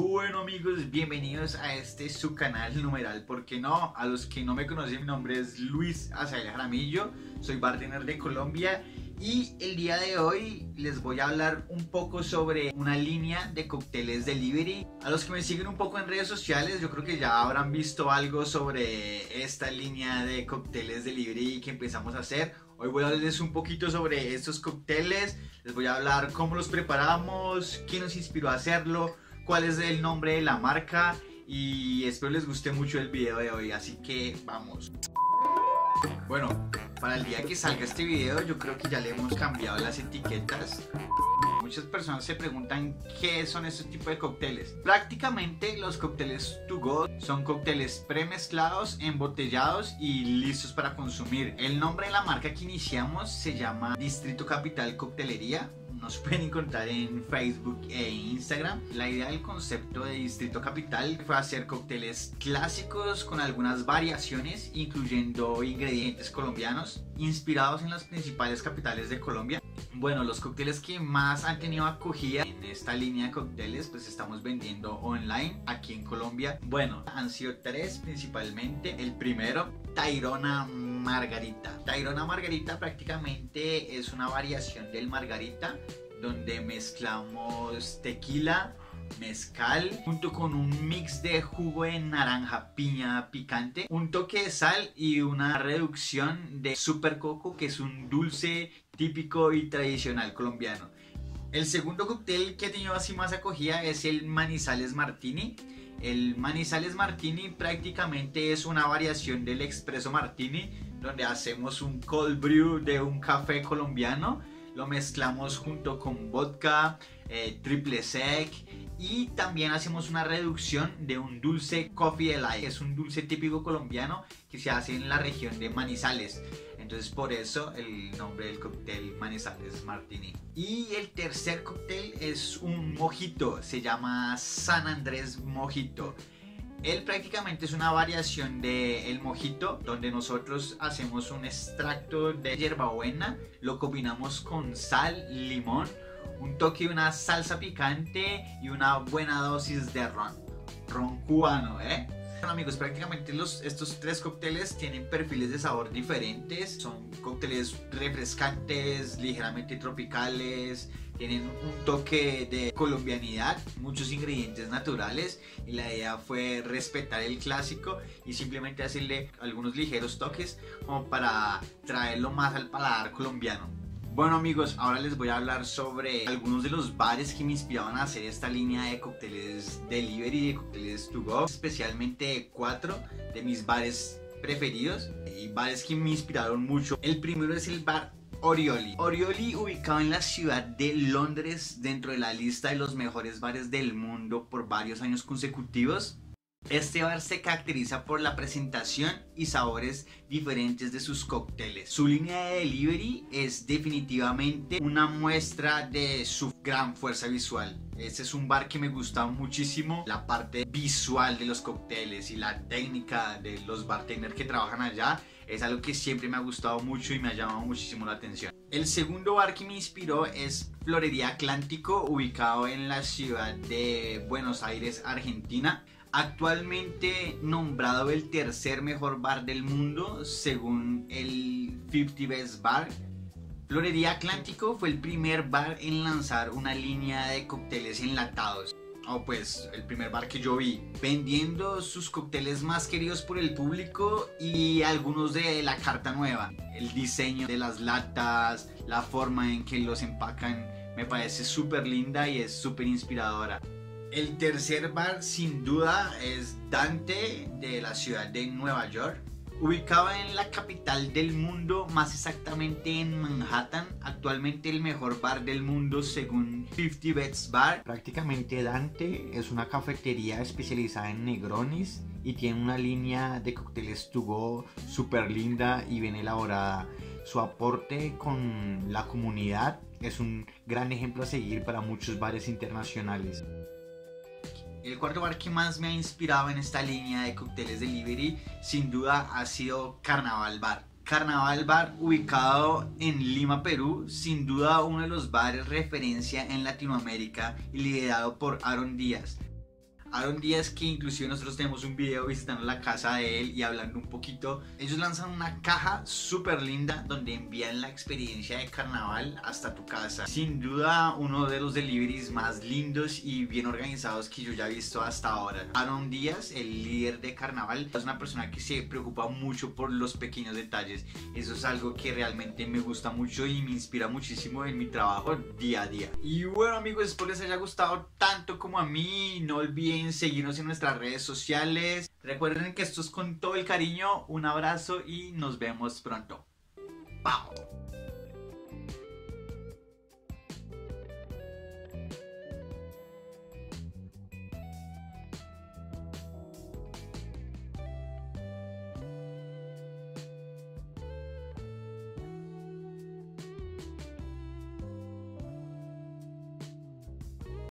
Bueno amigos, bienvenidos a este su canal numeral, ¿por qué no? A los que no me conocen, mi nombre es Luis Azael Jaramillo, soy bartender de Colombia y el día de hoy les voy a hablar un poco sobre una línea de cócteles delivery. A los que me siguen un poco en redes sociales, yo creo que ya habrán visto algo sobre esta línea de cócteles delivery que empezamos a hacer. Hoy voy a hablarles un poquito sobre estos cócteles, les voy a hablar cómo los preparamos, quién nos inspiró a hacerlo, cuál es el nombre de la marca y espero les guste mucho el video de hoy, así que vamos. Bueno, para el día que salga este video yo creo que ya le hemos cambiado las etiquetas. Muchas personas se preguntan qué son estos tipos de cócteles. Prácticamente los cócteles to go son cócteles premezclados, embotellados y listos para consumir. El nombre de la marca que iniciamos se llama Distrito Capital Coctelería. Nos pueden encontrar en Facebook e Instagram. La idea del concepto de Distrito Capital fue hacer cócteles clásicos con algunas variaciones, incluyendo ingredientes colombianos inspirados en las principales capitales de Colombia. Bueno, los cócteles que más han tenido acogida en esta línea de cócteles pues estamos vendiendo online aquí en Colombia. Bueno, han sido tres principalmente. El primero, Tayrona Margarita. Tayrona Margarita prácticamente es una variación del margarita donde mezclamos tequila, mezcal junto con un mix de jugo de naranja, piña picante, un toque de sal y una reducción de super coco, que es un dulce típico y tradicional colombiano. El segundo cóctel que ha tenido así más acogida es el Manizales Martini. El Manizales Martini prácticamente es una variación del Espresso Martini, donde hacemos un cold brew de un café colombiano, lo mezclamos junto con vodka, triple sec, y también hacemos una reducción de un dulce coffee delight, que es un dulce típico colombiano que se hace en la región de Manizales. Entonces por eso el nombre del cóctel Manizales Martini. Y el tercer cóctel es un mojito, se llama San Andrés Mojito. Él prácticamente es una variación del mojito, donde nosotros hacemos un extracto de hierbabuena, lo combinamos con sal, limón, un toque de una salsa picante y una buena dosis de ron cubano, Bueno amigos, prácticamente estos tres cócteles tienen perfiles de sabor diferentes. Son cócteles refrescantes, ligeramente tropicales, tienen un toque de colombianidad, muchos ingredientes naturales, y la idea fue respetar el clásico y simplemente hacerle algunos ligeros toques como para traerlo más al paladar colombiano. Bueno amigos, ahora les voy a hablar sobre algunos de los bares que me inspiraban a hacer esta línea de cócteles delivery, de cócteles to go, especialmente 4 de mis bares preferidos y bares que me inspiraron mucho. El primero es el bar Orioli. Orioli, ubicado en la ciudad de Londres, dentro de la lista de los mejores bares del mundo por varios años consecutivos. Este bar se caracteriza por la presentación y sabores diferentes de sus cócteles. Su línea de delivery es definitivamente una muestra de su gran fuerza visual. Este es un bar que me gusta muchísimo. La parte visual de los cócteles y la técnica de los bartenders que trabajan allá es algo que siempre me ha gustado mucho y me ha llamado muchísimo la atención. El segundo bar que me inspiró es Florería Atlántico, ubicado en la ciudad de Buenos Aires, Argentina. Actualmente nombrado el tercer mejor bar del mundo según el 50 Best Bar. Florería Atlántico fue el primer bar en lanzar una línea de cócteles enlatados, o pues el primer bar que yo vi, vendiendo sus cócteles más queridos por el público y algunos de la carta nueva. El diseño de las latas, la forma en que los empacan me parece súper linda y es súper inspiradora. El tercer bar sin duda es Dante, de la ciudad de Nueva York. Ubicado en la capital del mundo, más exactamente en Manhattan, actualmente el mejor bar del mundo según 50 Best Bar. Prácticamente Dante es una cafetería especializada en Negronis y tiene una línea de cócteles to go súper linda y bien elaborada. Su aporte con la comunidad es un gran ejemplo a seguir para muchos bares internacionales. El cuarto bar que más me ha inspirado en esta línea de cócteles delivery sin duda ha sido Carnaval Bar. Carnaval Bar, ubicado en Lima, Perú, sin duda uno de los bares referencia en Latinoamérica y liderado por Aaron Díaz. Aaron Díaz, que inclusive nosotros tenemos un video visitando la casa de él y hablando un poquito. Ellos lanzan una caja súper linda donde envían la experiencia de carnaval hasta tu casa. Sin duda uno de los deliveries más lindos y bien organizados que yo ya he visto hasta ahora. Aaron Díaz, el líder de carnaval, es una persona que se preocupa mucho por los pequeños detalles. Eso es algo que realmente me gusta mucho y me inspira muchísimo en mi trabajo día a día. Y bueno amigos, espero les haya gustado tanto como a mí. No olviden seguirnos en nuestras redes sociales. Recuerden que esto es con todo el cariño. Un abrazo y nos vemos pronto. ¡Pau!